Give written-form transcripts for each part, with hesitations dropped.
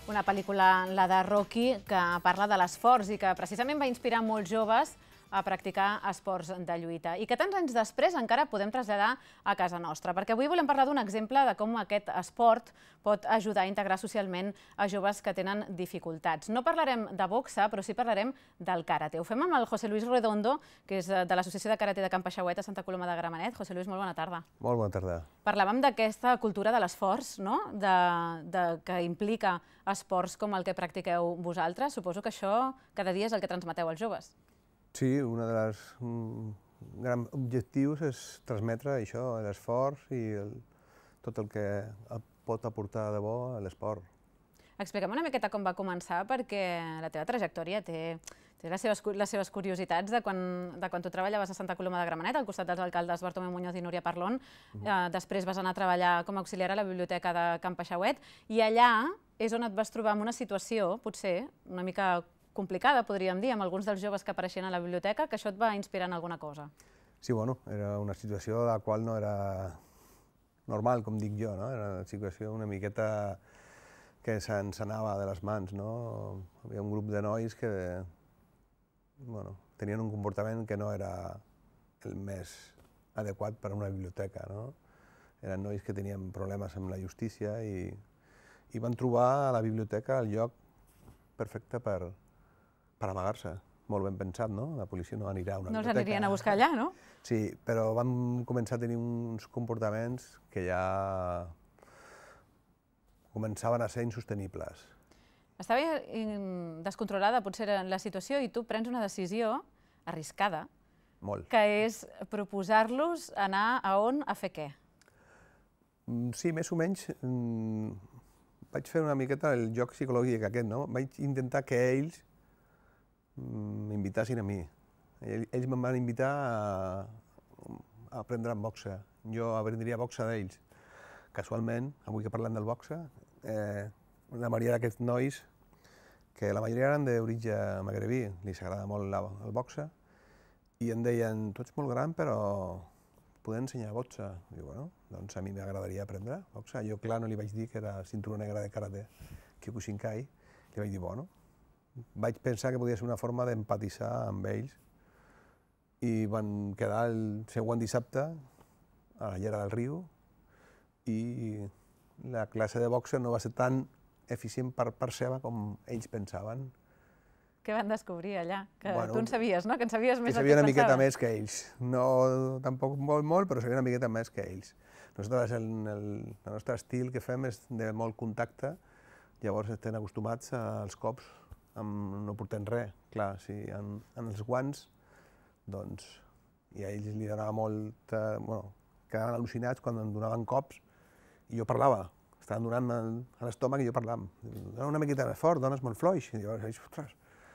Una pel·lícula, la de Rocky, que parla de l'esforç i que precisament va inspirar molts joves a practicar esports de lluita i que tants anys després encara podem traslladar a casa nostra, perquè avui volem parlar d'un exemple de com aquest esport pot ajudar a integrar socialment a joves que tenen dificultats. No parlarem de boxa, però sí parlarem del karate. Ho fem amb el José Luis Redondo, que és de l'Associació de Karate de Can Peixauet a Santa Coloma de Gramenet. José Luis, molt bona tarda. Molt bona tarda. Parlàvem d'aquesta cultura de l'esforç, no? Que implica esports com el que practiqueu vosaltres. Suposo que això cada dia és el que transmeteu als joves. Sí, un dels grans objectius és transmetre això, l'esforç i tot el que pot aportar de bo a l'esport. Explica'm una miqueta com va començar, perquè la teva trajectòria té les seves curiositats de quan tu treballaves a Santa Coloma de Gramenet, al costat dels alcaldes Bartomeu Muñoz i Núria Parlon. Després vas anar a treballar com a auxiliar a la biblioteca de Can Peixauet i allà és on et vas trobar en una situació, potser, una mica complicada, podríem dir, amb alguns dels joves que apareixien a la biblioteca, que això et va inspirar en alguna cosa. Sí, bueno, era una situació la qual no era normal, com dic jo, no? Era una situació una miqueta que se'ns anava de les mans, no? Hi havia un grup de nois que, bueno, tenien un comportament que no era el més adequat per a una biblioteca, no? Eren nois que tenien problemes amb la justícia i van trobar a la biblioteca el lloc perfecte per amagar-se. Molt ben pensat, no? La policia no anirà a una biblioteca. No els anirien a buscar allà, no? Sí, però vam començar a tenir uns comportaments que ja començaven a ser insostenibles. Estava descontrolada potser la situació i tu prens una decisió arriscada, que és proposar-los anar a on a fer què? Sí, més o menys vaig fer una miqueta el joc psicològic aquest, no? Vaig intentar que ells m'invitassin a mi. Ells me'n van invitar a aprendre en boxa. Jo aprendria boxa d'ells. Casualment, avui que parlem del boxa, la majoria d'aquests nois, que la majoria eren d'origen magrebí, li agrada molt el boxa, i em deien, tu ets molt gran, però poder ensenyar boxa. Dic, bueno, doncs a mi m'agradaria aprendre boxa. Jo, clar, no li vaig dir que era cinturó negre de karate Kyokushinkai. Li vaig dir, bueno, vaig pensar que podia ser una forma d'empatitzar amb ells i van quedar el següent dissabte a la llera del riu i la classe de boxa no va ser tan eficient per part seva com ells pensaven. Què van descobrir allà? Que tu en sabies, no? Que en sabies més del que pensaves. Que sabia una miqueta més que ells. No tampoc molt, però sabia una miqueta més que ells. Nosaltres, el nostre estil que fem és de molt contacte, llavors estem acostumats als cops, no portem res. Clar, si en els guants, doncs, i a ells li donava molt... Bueno, quedaven al·lucinats quan em donaven cops i jo parlava. Estaven donant a l'estómac i jo parlava. Dona una miqueta més fort, dones molt fluix. I llavors, ostres...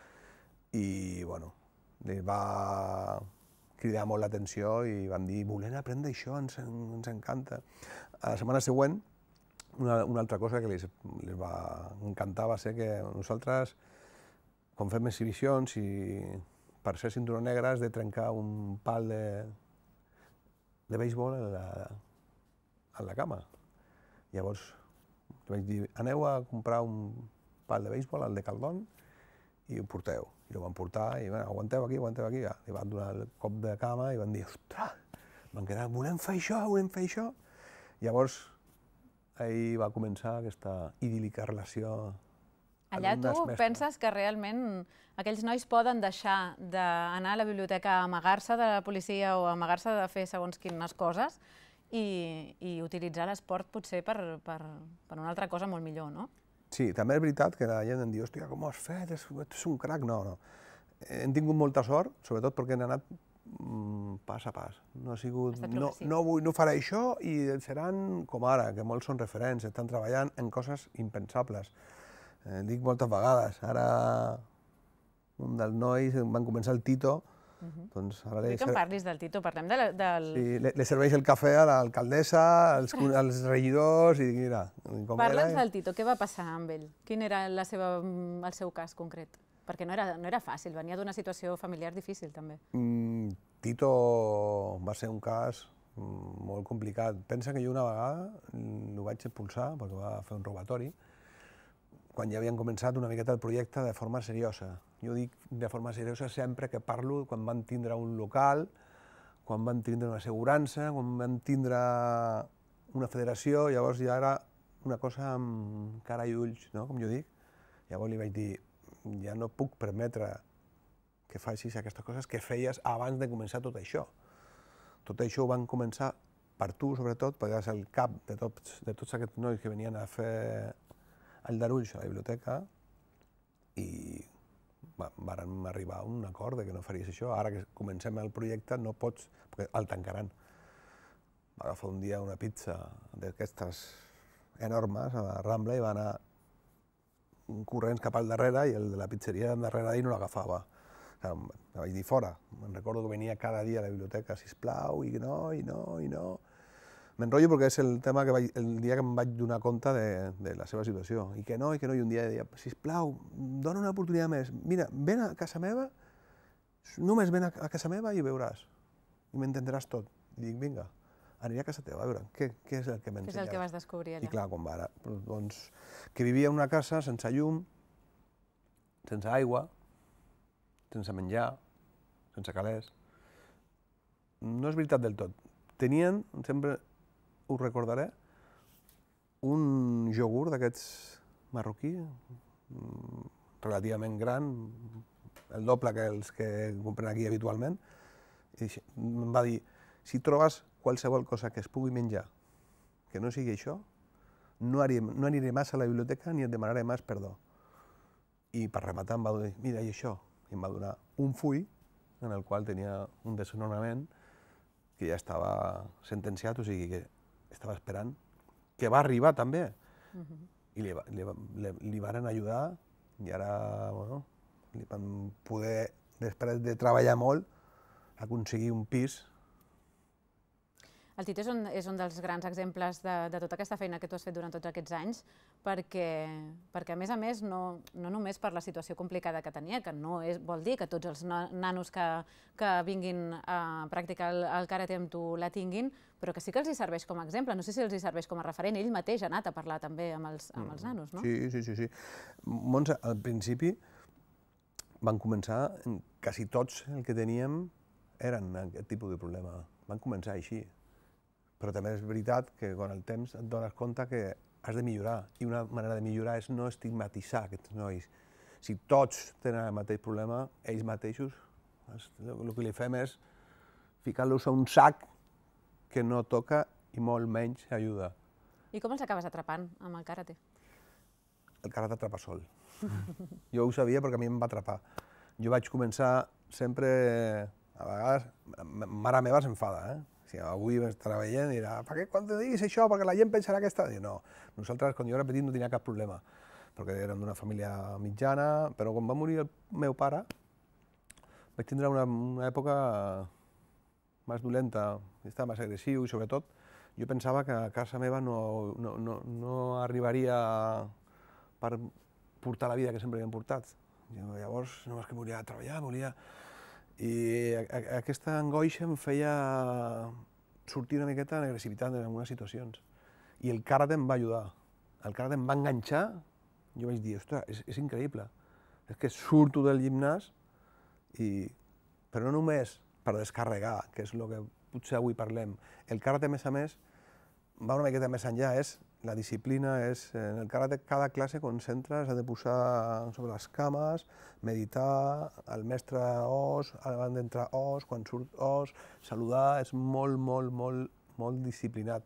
I, bueno, li va cridar molt l'atenció i vam dir, volem aprendre això, ens encanta. A la setmana següent, una altra cosa que els va encantar va ser que nosaltres, quan fem exhibicions i per ser cinturó negre has de trencar un pal de béisbol a la cama. Llavors vaig dir, aneu a comprar un pal de béisbol al Decathlon i ho porteu. I ho van portar i aguanteu aquí. Li van donar el cop de cama i van dir, ostres, van quedar, volem fer això. Llavors, ahir va començar aquesta idíl·lica relació. Allà tu penses que realment aquells nois poden deixar d'anar a la biblioteca a amagar-se de la policia o amagar-se de fer segons quines coses i utilitzar l'esport potser per una altra cosa molt millor, no? Sí, també és veritat que la gent em diu, hòstia, com ho has fet? Ets un crac. No. Hem tingut molta sort, sobretot perquè hem anat pas a pas. No ha sigut, no faré això i seran com ara, que molts són referents, estan treballant en coses impensables. Dic moltes vegades, ara un dels nois, van començar el Tito, doncs ara... Vull que em parlis del Tito, parlem del... Sí, li serveix el cafè a l'alcaldessa, als regidors i mira... Parla'ns del Tito, què va passar amb ell? Quin era el seu cas concret? Perquè no era fàcil, venia d'una situació familiar difícil també. Tito va ser un cas molt complicat. Pensa que jo una vegada el vaig expulsar perquè va fer un robatori quan ja havien començat una miqueta el projecte de forma seriosa. Jo dic de forma seriosa sempre que parlo quan van tindre un local, quan van tindre una assegurança, quan van tindre una federació, llavors ja era una cosa amb cara i ulls, no? Com jo dic. Llavors li vaig dir, ja no puc permetre que facis aquestes coses que feies abans de començar tot això. Tot això ho van començar per tu, sobretot, perquè eres el cap de tots aquests nois que venien a fer aldarulls a la biblioteca i vàrem arribar a un acord de que no faries això. Ara que comencem el projecte no pots, perquè el tancaran. Va agafar un dia una pizza d'aquestes enormes a la Rambla i va anar corrents cap al darrere i el de la pizzeria darrere d'ell no l'agafava. La vaig dir fora. Me'n recordo que venia cada dia a la biblioteca, sisplau, i no. M'enrotllo perquè és el tema que el dia que em vaig donar compte de la seva situació. I que no, i un dia deia, sisplau, dona una oportunitat més. Mira, ven a casa meva, només ven a casa meva i ho veuràs. I m'entendràs tot. I dic, vinga, aniré a casa teva a veure què és el que m'ensenyaràs. Què és el que vas descobrir allà? I clar, quan va ara, doncs, que vivia en una casa sense llum, sense aigua, sense menjar, sense calés. No és veritat del tot. Tenien, sempre ho recordaré, un iogurt d'aquests marroquí, relativament gran, el doble que els que compren aquí habitualment, i em va dir, si trobes qualsevol cosa que es pugui menjar que no sigui això, no aniré més a la biblioteca ni et demanaré més perdó. I per rematar em va dir, mira, i això? I em va donar un full en el qual tenia un desnonament que ja estava sentenciat, o sigui que estava esperant, que va arribar també. I li varen ajudar i ara, bueno, li van poder, després de treballar molt, aconseguir un pis. El Tito és un dels grans exemples de tota aquesta feina que tu has fet durant tots aquests anys, perquè a més, no només per la situació complicada que tenia, que no vol dir que tots els nanos que vinguin a practicar el karate amb tu la tinguin, però que sí que els hi serveix com a exemple. No sé si els hi serveix com a referent. Ell mateix ha anat a parlar també amb els nanos, no? Sí. Montse, al principi van començar, quasi tots el que teníem eren aquest tipus de problema. Van començar així. Però també és veritat que quan el temps et dones compte que has de millorar, i una manera de millorar és no estigmatitzar aquests nois. Si tots tenen el mateix problema, ells mateixos, el que li fem és ficar-los a un sac que no toca i molt menys ajuda. I com els acabes atrapant amb el karate? El karate atrapa sol. Jo ho sabia perquè a mi em va atrapar. Jo vaig començar sempre, a vegades, mare meva s'enfada, Si avui estarà veient i dirà, per què quan te diguis això? Perquè la gent pensarà que està... No, nosaltres, quan jo era petit, no tenia cap problema, perquè érem d'una família mitjana, però quan va morir el meu pare, vaig tindre una època més dolenta, estava més agressiu i, sobretot, jo pensava que a casa meva no arribaria per portar la vida que sempre havien portat. Llavors, només que volia treballar, I aquesta angoixa em feia sortir una miqueta en agressivitat en algunes situacions. I el karate em va ajudar. El karate em va enganxar. Jo vaig dir, ostres, és increïble. És que surto del gimnàs, però no només per descarregar, que és el que potser avui parlem. El karate, a més, va una miqueta més enllà. La disciplina és, en el karate, cada classe concentres, ha de posar sobre les cames, meditar, el mestre os, abans d'entrar os, quan surt os, saludar, és molt disciplinat.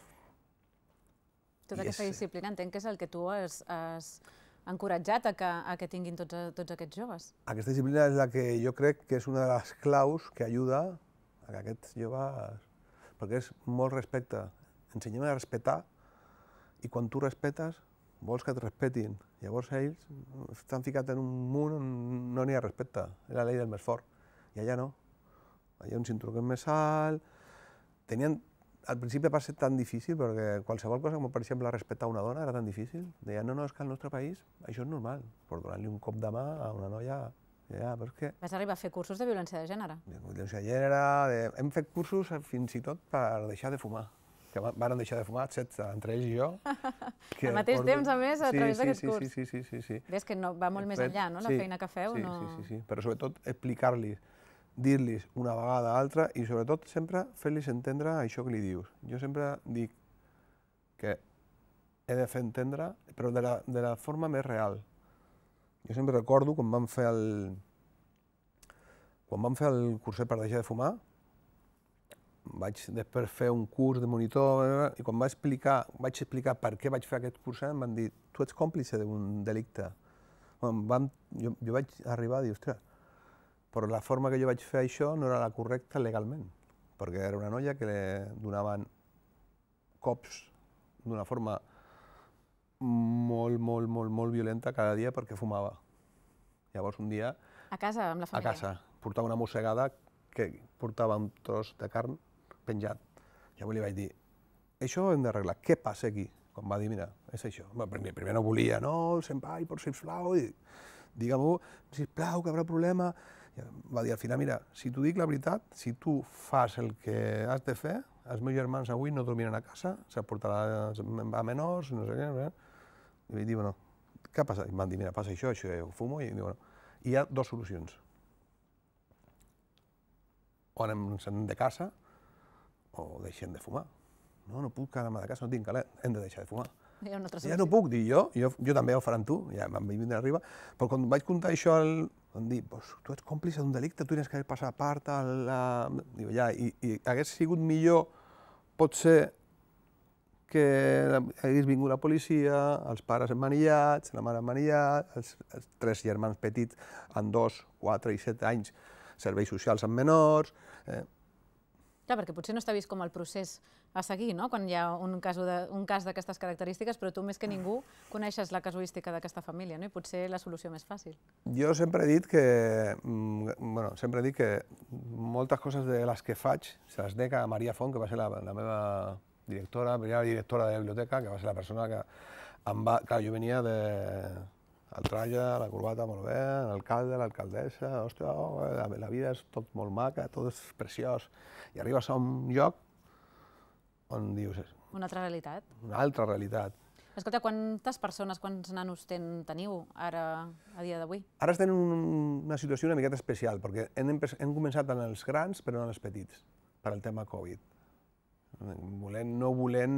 Tota aquesta disciplina entenc que és el que tu has encoratjat a que tinguin tots aquests joves. Aquesta disciplina és la que jo crec que és una de les claus que ajuda a que aquests joves... perquè és molt respecte. Ensenyem a respetar, i quan tu respetes, vols que et respetin. Llavors ells estan ficats en un món on no n'hi ha respecte. És la llei del més fort. I allà no. Allà un cinturó que és més alt. Al principi va ser tan difícil, perquè qualsevol cosa, com per exemple respectar una dona, era tan difícil. Deien, no, és que al nostre país això és normal. Per donar-li un cop de mà a una noia... però és que... Vas arribar a fer cursos de violència de gènere? De violència de gènere... Hem fet cursos fins i tot per deixar de fumar. que van deixar de fumar, 16, entre ells i jo. Al mateix temps, a més, a través d'aquest curs. Sí. Ves que va molt més enllà, no?, la feina que feu. Sí, però sobretot explicar-li, dir-los una vegada a l'altra i sobretot sempre fer-los entendre això que li dius. Jo sempre dic que he de fer entendre, però de la forma més real. Jo sempre recordo quan vam fer el curset per deixar de fumar, vaig després fer un curs de monitor i quan vaig explicar per què vaig fer aquest curset em van dir tu ets còmplice d'un delicte. Jo vaig arribar a dir, ostres, però la forma que jo vaig fer això no era la correcta legalment, perquè era una noia que li donaven cops d'una forma molt violenta cada dia perquè fumava. Llavors un dia... A casa, amb la família? A casa. Portava una mossegada que portava un tros de carn penjat. Llavors li vaig dir, això ho hem d'arreglar, què passa aquí? Quan va dir, mira, és això. Primer no volia, no, senpai, sisplau, digue-m'ho, sisplau, que hi haurà problema. Va dir al final, mira, si t'ho dic la veritat, si tu fas el que has de fer, els meus germans avui no dormiran a casa, se portarà a menors, no sé què. I vaig dir, bueno, què passa? I em van dir, mira, passa això, jo fumo, i dic, bueno, hi ha dues solucions. O anem de casa, o deixem de fumar. No puc anar de casa, no tinc calent, hem de deixar de fumar. Ja no puc, dic jo també ho faré amb tu, ja m'han vingut d'arriba, però quan vaig contar això, em dir, tu ets còmplice d'un delicte, tu tens que haver passat a part, diu, ja, i hagués sigut millor, potser, que hagués vingut la policia, els pares emmanillats, la mare emmanillat, els 3 germans petits en 2, 4 i 7 anys, serveis socials amb menors. Clar, perquè potser no està vist com el procés a seguir, no?, quan hi ha un cas d'aquestes característiques, però tu més que ningú coneixes la casuística d'aquesta família, no?, i potser la solució més fàcil. Jo sempre he dit que moltes coses de les que faig se les dec a Maria Font, que va ser la meva directora, primera directora de la biblioteca, que va ser la persona que em va... Clar, jo venia del tralla, la corbata molt bé, l'alcalde, l'alcaldessa, ostres, la vida és tot molt maca, tot és preciós. I arribes a un lloc on dius... Una altra realitat. Una altra realitat. Escolta, quantes persones, quants nanos teniu ara, a dia d'avui? Ara estem en una situació una miqueta especial, perquè hem començat amb els grans, però no amb els petits, per al tema Covid. No volent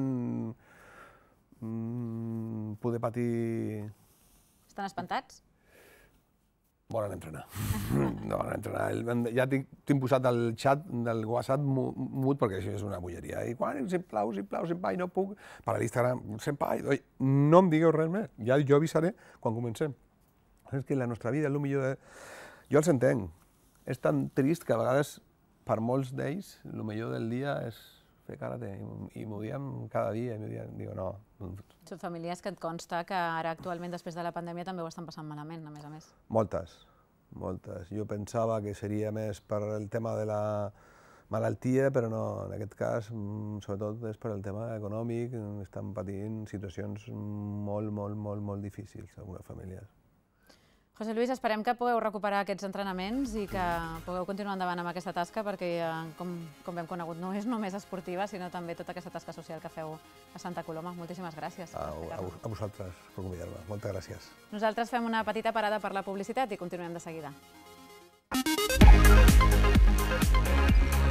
poder patir... Estan espantats? Volen entrenar. No volen entrenar. Ja tinc posat el xat del WhatsApp mut perquè això és una bogeria. I quan, sisplau, senpai, no puc. Per l'Instagram, senpai, no em digueu res més. Ja jo avisaré quan comencem. És que la nostra vida és el millor de... Jo els entenc. És tan trist que a vegades, per molts d'ells, el millor del dia és fer karate. I m'ho diem cada dia. I dic, no. Són famílies que et consta que ara actualment, després de la pandèmia, també ho estan passant malament, a més. Moltes. Jo pensava que seria més per el tema de la malaltia, però no, en aquest cas, sobretot és per el tema econòmic, estan patint situacions molt difícils, algunes famílies. José Luis, esperem que pugueu recuperar aquests entrenaments i que pugueu continuar endavant amb aquesta tasca, perquè, com hem conegut, no és només esportiva, sinó també tota aquesta tasca social que feu a Santa Coloma. Moltíssimes gràcies. A vosaltres per convidar-me. Moltes gràcies. Nosaltres fem una petita parada per la publicitat i continuem de seguida.